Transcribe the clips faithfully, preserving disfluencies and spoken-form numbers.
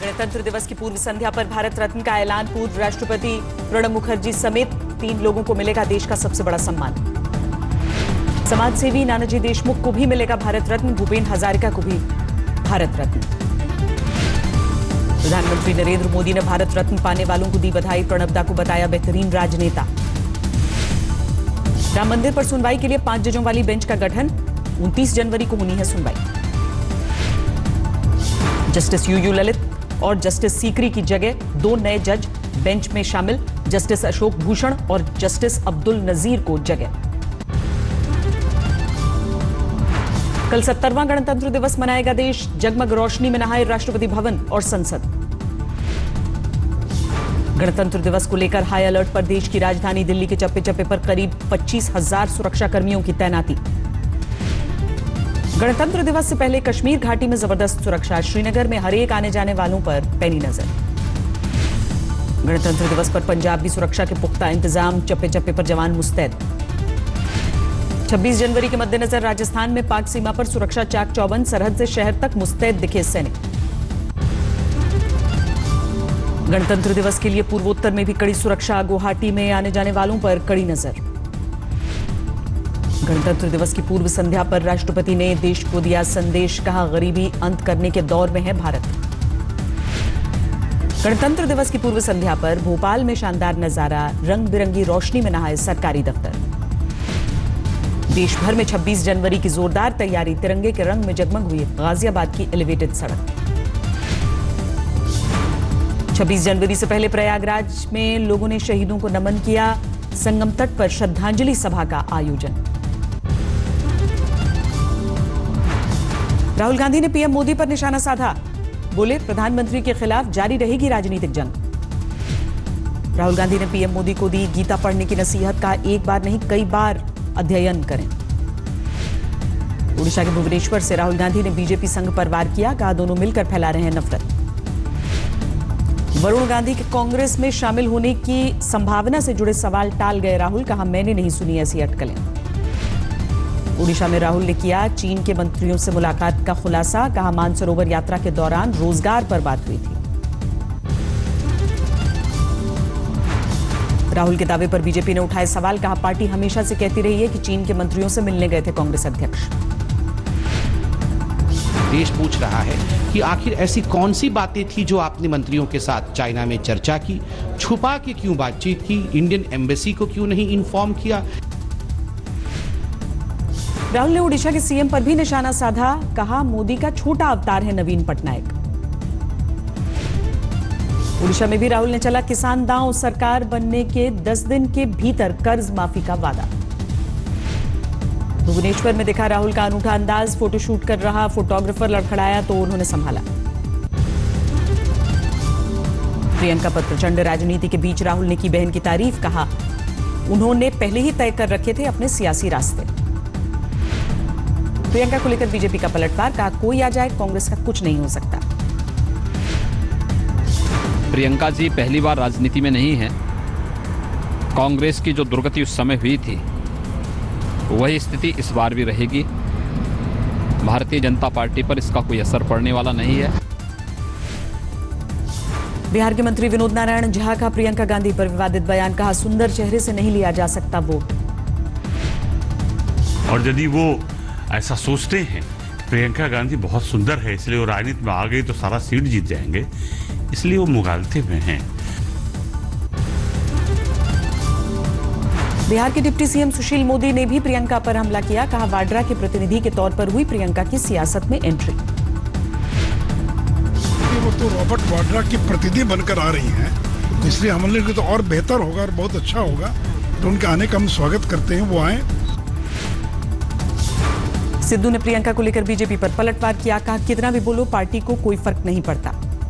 गणतंत्र दिवस की पूर्व संध्या पर भारत रत्न का ऐलान। पूर्व राष्ट्रपति प्रणब मुखर्जी समेत तीन लोगों को मिलेगा देश का सबसे बड़ा सम्मान। समाज सेवी नानाजी देशमुख को भी मिलेगा भारत रत्न, भूपेन हजारिका को भी भारत रत्न। प्रधानमंत्री नरेंद्र मोदी ने भारत रत्न पाने वालों को दी बधाई, प्रणब दा को बताया बेहतरीन राजनेता। राम मंदिर पर सुनवाई के लिए पांच जजों वाली बेंच का गठन, उनतीस जनवरी को होनी है सुनवाई। जस्टिस यू यू ललित और जस्टिस सीकरी की जगह दो नए जज बेंच में शामिल, जस्टिस अशोक भूषण और जस्टिस अब्दुल नजीर को जगह। कल सत्तरवां गणतंत्र दिवस मनाएगा देश, जगमग रोशनी में नहाए राष्ट्रपति भवन और संसद। गणतंत्र दिवस को लेकर हाई अलर्ट पर देश की राजधानी दिल्ली के चप्पे चप्पे पर करीब पच्चीस हजार सुरक्षा कर्मियों की तैनाती। गणतंत्र दिवस से पहले कश्मीर घाटी में जबरदस्त सुरक्षा, श्रीनगर में हर एक आने जाने वालों पर पैनी नजर। गणतंत्र दिवस पर पंजाब भी सुरक्षा के पुख्ता इंतजाम, चप्पे चप्पे पर जवान मुस्तैद। छब्बीस जनवरी के मद्देनजर राजस्थान में पाक सीमा पर सुरक्षा चाक चौबंद, सरहद से शहर तक मुस्तैद दिखे सैनिक। गणतंत्र दिवस के लिए पूर्वोत्तर में भी कड़ी सुरक्षा, गुवाहाटी में आने जाने वालों पर कड़ी नजर। गणतंत्र दिवस की पूर्व संध्या पर राष्ट्रपति ने देश को दिया संदेश, कहा गरीबी अंत करने के दौर में है भारत। गणतंत्र दिवस की पूर्व संध्या पर भोपाल में शानदार नजारा, रंग बिरंगी रोशनी में नहाए सरकारी दफ्तर। देश भर में छब्बीस जनवरी की जोरदार तैयारी, तिरंगे के रंग में जगमग हुई गाजियाबाद की एलिवेटेड सड़क। छब्बीस जनवरी से पहले प्रयागराज में लोगों ने शहीदों को नमन किया, संगम तट पर श्रद्धांजलि सभा का आयोजन। राहुल गांधी ने पीएम मोदी पर निशाना साधा, बोले प्रधानमंत्री के खिलाफ जारी रहेगी राजनीतिक जंग। राहुल गांधी ने पीएम मोदी को दी गीता पढ़ने की नसीहत, कहा एक बार नहीं कई बार अध्ययन करें। ओडिशा के भुवनेश्वर से राहुल गांधी ने बीजेपी संग पर वार किया, कहा दोनों मिलकर फैला रहे हैं नफरत। वरुण गांधी के कांग्रेस में शामिल होने की संभावना से जुड़े सवाल टाल गए राहुल, कहा मैंने नहीं सुनी ऐसी अटकलें। ओडिशा में राहुल ने किया चीन के मंत्रियों से मुलाकात का खुलासा, कहा मानसरोवर यात्रा के दौरान रोजगार पर बात हुई थी। राहुल के दावे पर बीजेपी ने उठाए सवाल, कहा पार्टी हमेशा से कहती रही है कि चीन के मंत्रियों से मिलने गए थे कांग्रेस अध्यक्ष। देश पूछ रहा है कि आखिर ऐसी कौन सी बातें थी जो आपने मंत्रियों के साथ चाइना में चर्चा की, छुपा के क्यों बातचीत की, इंडियन एम्बेसी को क्यों नहीं इन्फॉर्म किया। राहुल ने ओडिशा के सीएम पर भी निशाना साधा, कहा मोदी का छोटा अवतार है नवीन पटनायक। ओडिशा में भी राहुल ने चला किसान दांव, सरकार बनने के दस दिन के भीतर कर्ज माफी का वादा। भुवनेश्वर में दिखा राहुल का अनूठा अंदाज, फोटोशूट कर रहा फोटोग्राफर लड़खड़ाया तो उन्होंने संभाला। प्रियंका पर प्रचंड राजनीति के बीच राहुल ने की बहन की तारीफ, कहा उन्होंने पहले ही तय कर रखे थे अपने सियासी रास्ते। प्रियंका को लेकर बीजेपी का पलटवार, कहा कोई आ जाए कांग्रेस का कुछ नहीं हो सकता। प्रियंका जी पहली बार राजनीति में नहीं है, कांग्रेस की जो दुर्गति उस समय हुई थी वही स्थिति इस बार भी रहेगी। भारतीय जनता पार्टी पर इसका कोई असर पड़ने वाला नहीं है। बिहार के मंत्री विनोद नारायण झा का प्रियंका गांधी पर विवादित बयान, कहा सुंदर चेहरे से नहीं लिया जा सकता वोट। और यदि वो ऐसा सोचते हैं प्रियंका गांधी बहुत सुंदर है इसलिए वो राजनीति में आ गई तो सारा सीट जीत जाएंगे, इसलिए वो मुगालते में हैं। बिहार के डिप्टी सीएम सुशील मोदी ने भी प्रियंका पर हमला किया, कहा वाड्रा के प्रतिनिधि के तौर पर हुई प्रियंका की सियासत में एंट्री। वो तो रॉबर्ट वाड्रा की प्रतिनिधि बनकर आ रही हैं, तो इसलिए हमने तो और बेहतर होगा और बहुत अच्छा होगा, तो उनके आने का हम स्वागत करते हैं, वो आए। सिद्धू ने प्रियंका को लेकर बीजेपी पर पलटवार किया, कहा कितना भी बोलो पार्टी को कोई फर्क नहीं पड़ता।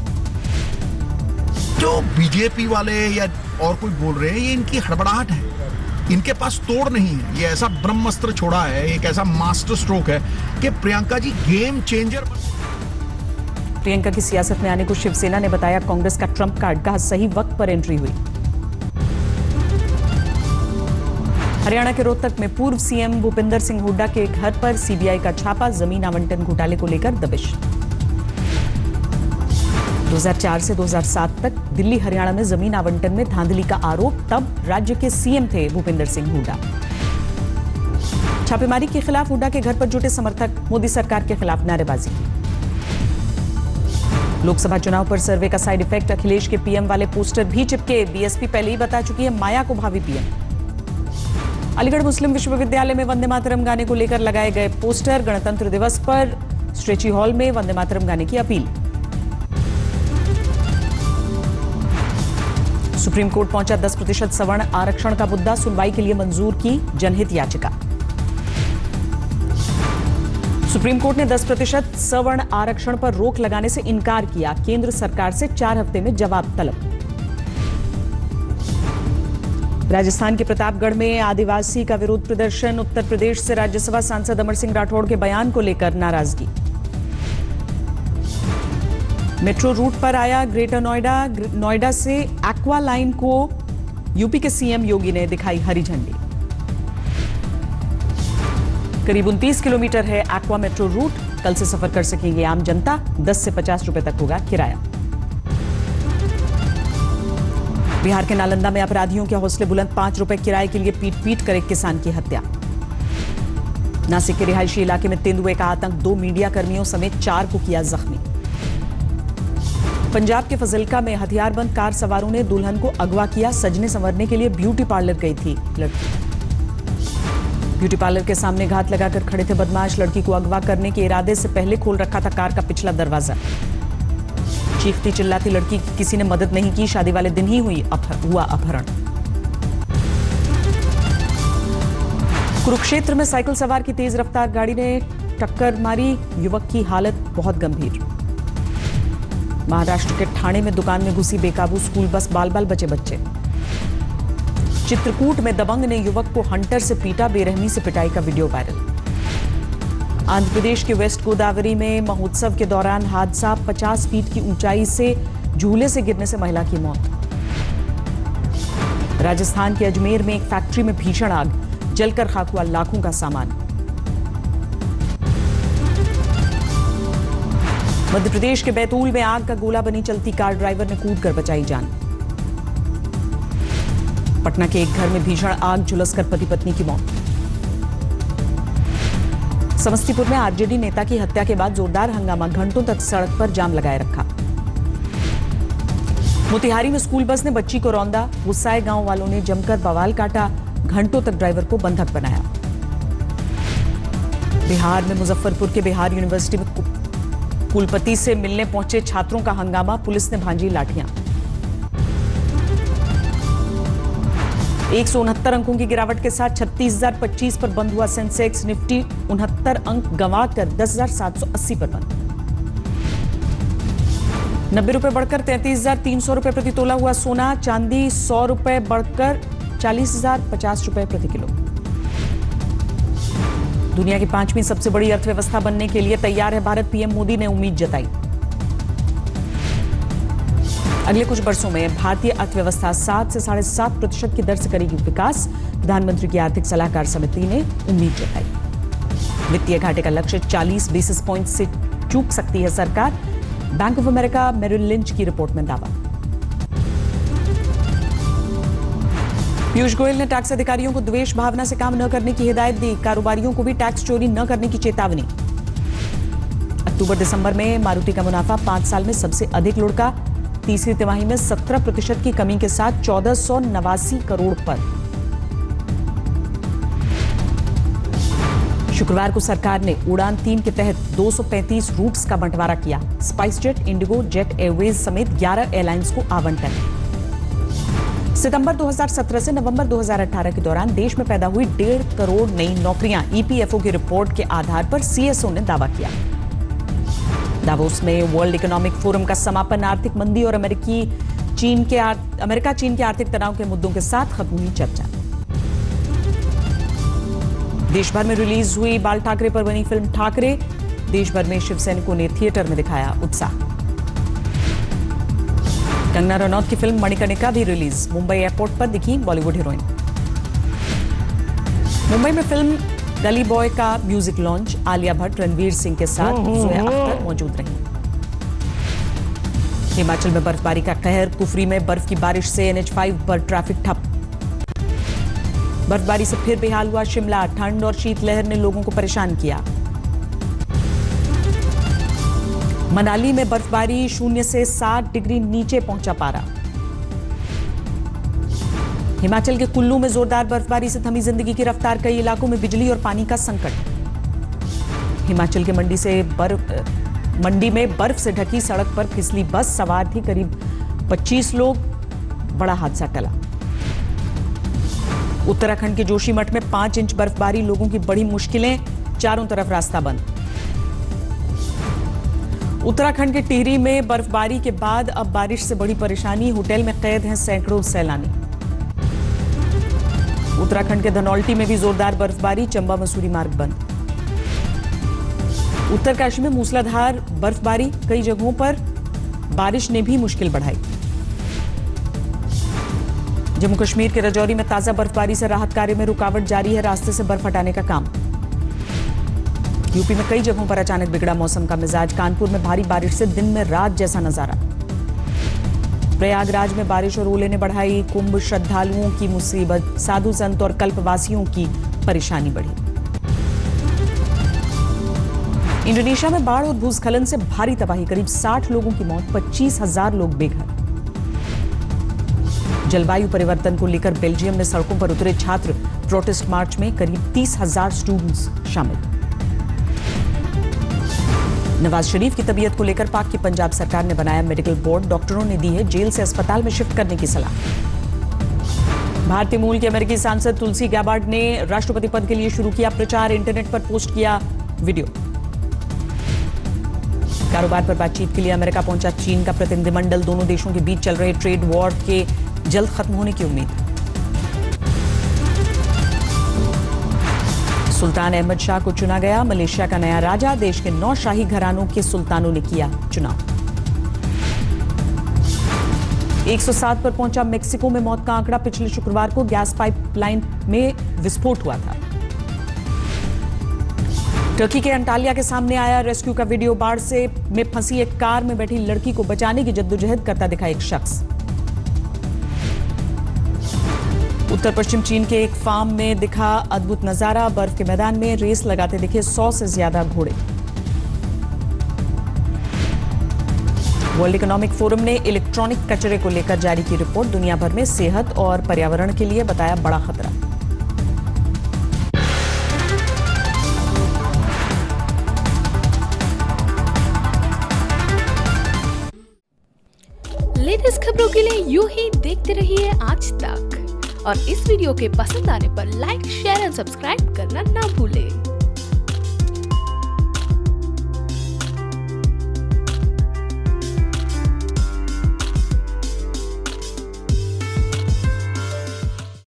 जो बीजेपी वाले या और कोई बोल रहे हैं ये इनकी हड़बड़ाहट है, इनके पास तोड़ नहीं है। ये ऐसा ब्रह्मास्त्र छोड़ा है, एक ऐसा मास्टर स्ट्रोक है कि प्रियंका जी गेम चेंजर। प्रियंका की सियासत में आने को शिवसेना ने बताया कांग्रेस का ट्रम्प कार्ड, कहा सही वक्त पर एंट्री हुई। हरियाणा के रोहतक में पूर्व सीएम भूपिंदर सिंह हुड्डा के घर पर सीबीआई का छापा, जमीन आवंटन घोटाले को लेकर दबिश। दो हज़ार चार से दो हज़ार सात तक दिल्ली हरियाणा में जमीन आवंटन में धांधली का आरोप, तब राज्य के सीएम थे भूपेंद्र सिंह हुड्डा। छापेमारी के खिलाफ हुड्डा के घर पर जुटे समर्थक, मोदी सरकार के खिलाफ नारेबाजी की। लोकसभा चुनाव पर सर्वे का साइड इफेक्ट, अखिलेश के पीएम वाले पोस्टर भी चिपके। बीएसपी पहले ही बता चुकी है माया को भावी पीएम। अलीगढ़ मुस्लिम विश्वविद्यालय में वंदे मातरम गाने को लेकर लगाए गए पोस्टर, गणतंत्र दिवस पर स्ट्रेची हॉल में वंदे मातरम गाने की अपील। सुप्रीम कोर्ट पहुंचा दस प्रतिशत सवर्ण आरक्षण का मुद्दा, सुनवाई के लिए मंजूर की जनहित याचिका। सुप्रीम कोर्ट ने दस प्रतिशत सवर्ण आरक्षण पर रोक लगाने से इनकार किया, केंद्र सरकार से चार हफ्ते में जवाब तलब। राजस्थान के प्रतापगढ़ में आदिवासी का विरोध प्रदर्शन, उत्तर प्रदेश से राज्यसभा सांसद अमर सिंह राठौड़ के बयान को लेकर नाराजगी। मेट्रो रूट पर आया ग्रेटर नोएडा, नोएडा से एक्वा लाइन को यूपी के सीएम योगी ने दिखाई हरी झंडी। करीब उनतीस किलोमीटर है एक्वा मेट्रो रूट, कल से सफर कर सकेंगे आम जनता, दस से पचास रुपए तक होगा किराया। बिहार के नालंदा में अपराधियों के हौसले बुलंद, पांच रुपए किराए के लिए पीट पीट कर एक किसान की हत्या। नासिक के रिहायशी इलाके में तेंदुए का आतंक, दो मीडिया कर्मियों समेत चार को किया जख्मी। पंजाब के फजिल्का में हथियारबंद कार सवारों ने दुल्हन को अगवा किया, सजने संवरने के लिए ब्यूटी पार्लर गई थी लड़की। ब्यूटी पार्लर के सामने घात लगाकर खड़े थे बदमाश, लड़की को अगवा करने के इरादे से पहले खोल रखा था कार का पिछला दरवाजा। चीखती चिल्लाती लड़की की किसी ने मदद नहीं की, शादी वाले दिन ही हुई अपहर, हुआ अपहरण। कुरुक्षेत्र में साइकिल सवार की तेज रफ्तार गाड़ी ने टक्कर मारी, युवक की हालत बहुत गंभीर। महाराष्ट्र के ठाणे में दुकान में घुसी बेकाबू स्कूल बस, बाल बाल बचे बच्चे। चित्रकूट में दबंग ने युवक को हंटर से पीटा, बेरहमी से पिटाई का वीडियो वायरल। आंध्र प्रदेश के वेस्ट गोदावरी में महोत्सव के दौरान हादसा, पचास फीट की ऊंचाई से झूले से गिरने से महिला की मौत। राजस्थान के अजमेर में एक फैक्ट्री में भीषण आग, जलकर खाक हुआ लाखों का सामान। मध्य प्रदेश के बैतूल में आग का गोला बनी चलती कार, ड्राइवर ने कूदकर बचाई जान। पटना के एक घर में भीषण आग, झुलसकर पति पत्नी की मौत। समस्तीपुर में आरजेडी नेता की हत्या के बाद जोरदार हंगामा, घंटों तक सड़क पर जाम लगाए रखा। मोतिहारी में स्कूल बस ने बच्ची को रौंदा, गुस्साए गांव वालों ने जमकर बवाल काटा, घंटों तक ड्राइवर को बंधक बनाया। बिहार में मुजफ्फरपुर के बिहार यूनिवर्सिटी में कुलपति से मिलने पहुंचे छात्रों का हंगामा, पुलिस ने भांजी लाठियां। एक सौ उनहत्तर अंकों की गिरावट के साथ छत्तीस हजार पच्चीस पर बंद हुआ सेंसेक्स, निफ्टी उनहत्तर अंक गंवाकर दस हजार सात सौ अस्सी पर बंद। नब्बे रुपए बढ़कर तैंतीस हजार तीन सौ रुपए प्रति तोला हुआ सोना, चांदी सौ रुपए बढ़कर चालीस हजार पचास रुपए प्रति किलो। दुनिया की पांचवीं सबसे बड़ी अर्थव्यवस्था बनने के लिए तैयार है भारत, पीएम मोदी ने उम्मीद जताई। अगले कुछ वर्षों में भारतीय अर्थव्यवस्था सात से साढ़े सात प्रतिशत की दर से करेगी विकास, प्रधानमंत्री की आर्थिक सलाहकार समिति ने उम्मीद जताई। वित्तीय घाटे का लक्ष्य चालीस बेसिस पॉइंट से चूक सकती है सरकार, bank of America Merrill Lynch की रिपोर्ट में दावा। पीयूष गोयल ने टैक्स अधिकारियों को द्वेष भावना से काम न करने की हिदायत दी, कारोबारियों को भी टैक्स चोरी न करने की चेतावनी। अक्टूबर दिसंबर में मारुति का मुनाफा पांच साल में सबसे अधिक लुढ़का, तीसरी तिमाही में सत्रह प्रतिशत की कमी के साथ चौदह सौ नवासी करोड़ पर। शुक्रवार को सरकार ने उड़ान तीन के तहत दो सौ पैंतीस रूट्स का बंटवारा किया, SpiceJet, IndiGo, Jet Airways समेत ग्यारह एयरलाइंस को आवंटन। सितंबर दो हज़ार सत्रह से नवंबर दो हज़ार अठारह के दौरान देश में पैदा हुई डेढ़ करोड़ नई नौकरियां, ईपीएफओ की रिपोर्ट के आधार पर सीएसओ ने दावा किया। दावोस में वर्ल्ड इकोनॉमिक फोरम का समापन, आर्थिक मंदी और अमेरिकी चीन के अमेरिका चीन के आर्थिक तनाव के मुद्दों के साथ खत्म हुई चर्चा। देश भर में रिलीज हुई बाल ठाकरे पर बनी फिल्म ठाकरे, देश भर में शिव सैनिकों ने थिएटर में दिखाया उत्साह। कंगना रनौत की फिल्म मणिकर्णिका भी रिलीज, मुंबई एयरपोर्ट पर दिखी बॉलीवुड हीरोइन। मुंबई में फिल्म गली बॉय का म्यूजिक लॉन्च, आलिया भट्ट रणवीर सिंह के साथ जोया अख्तर मौजूद रही। हिमाचल में बर्फबारी का कहर, कुफरी में बर्फ की बारिश से एन एच फाइव पर ट्रैफिक ठप। बर्फबारी से फिर बेहाल हुआ शिमला, ठंड और शीतलहर ने लोगों को परेशान किया। मनाली में बर्फबारी, शून्य से सात डिग्री नीचे पहुंचा पारा। हिमाचल के कुल्लू में जोरदार बर्फबारी से थमी जिंदगी की रफ्तार, कई इलाकों में बिजली और पानी का संकट। हिमाचल के मंडी से बर्फ मंडी में बर्फ से ढकी सड़क पर फिसली बस, सवार थी करीब पच्चीस लोग, बड़ा हादसा टला। उत्तराखंड के जोशीमठ में पांच इंच बर्फबारी, लोगों की बड़ी मुश्किलें, चारों तरफ रास्ता बंद। उत्तराखंड के टिहरी में बर्फबारी के बाद अब बारिश से बड़ी परेशानी, होटल में कैद हैं सैकड़ों सैलानी। उत्तराखंड के धनौल्टी में भी जोरदार बर्फबारी, चंबा मसूरी मार्ग बंद। उत्तरकाशी में मूसलाधार बर्फबारी, कई जगहों पर बारिश ने भी मुश्किल बढ़ाई। जम्मू कश्मीर के राजौरी में ताजा बर्फबारी से राहत कार्य में रुकावट जारी है, रास्ते से बर्फ हटाने का काम। यूपी में कई जगहों पर अचानक बिगड़ा मौसम का मिजाज, कानपुर में भारी बारिश से दिन में रात जैसा नजारा। प्रयागराज में बारिश और ओले ने बढ़ाई कुंभ श्रद्धालुओं की मुसीबत, साधु संत और कल्पवासियों की परेशानी बढ़ी। इंडोनेशिया में बाढ़ और भूस्खलन से भारी तबाही, करीब साठ लोगों की मौत, पच्चीस हजार लोग बेघर। जलवायु परिवर्तन को लेकर बेल्जियम में सड़कों पर उतरे छात्र, प्रोटेस्ट मार्च में करीब तीस हजार स्टूडेंट्स शामिल। नवाज शरीफ की तबीयत को लेकर पाक की पंजाब सरकार ने बनाया मेडिकल बोर्ड, डॉक्टरों ने दी है जेल से अस्पताल में शिफ्ट करने की सलाह। भारतीय मूल के अमेरिकी सांसद तुलसी गैबार्ड ने राष्ट्रपति पद के लिए शुरू किया प्रचार, इंटरनेट पर पोस्ट किया वीडियो। कारोबार पर बातचीत के लिए अमेरिका पहुंचा चीन का प्रतिनिधिमंडल, दोनों देशों के बीच चल रहे ट्रेड वॉर के जल्द खत्म होने की उम्मीद। सुल्तान अहमद शाह को चुना गया मलेशिया का नया राजा, देश के नौ शाही घरानों के सुल्तानों ने किया चुनाव। एक सौ सात पर पहुंचा मेक्सिको में मौत का आंकड़ा, पिछले शुक्रवार को गैस पाइपलाइन में विस्फोट हुआ था। टर्की के अंटालिया के सामने आया रेस्क्यू का वीडियो, बाढ़ से में फंसी एक कार में बैठी लड़की को बचाने की जद्दोजहद करता दिखा एक शख्स। उत्तर पश्चिम चीन के एक फार्म में दिखा अद्भुत नजारा, बर्फ के मैदान में रेस लगाते दिखे सौ से ज्यादा घोड़े। वर्ल्ड इकोनॉमिक फोरम ने इलेक्ट्रॉनिक कचरे को लेकर जारी की रिपोर्ट, दुनिया भर में सेहत और पर्यावरण के लिए बताया बड़ा खतरा। लेटेस्ट खबरों के लिए यूं ही देखते रहिए आज तक, और इस वीडियो के पसंद आने पर लाइक, शेयर एंड सब्सक्राइब करना ना भूलें।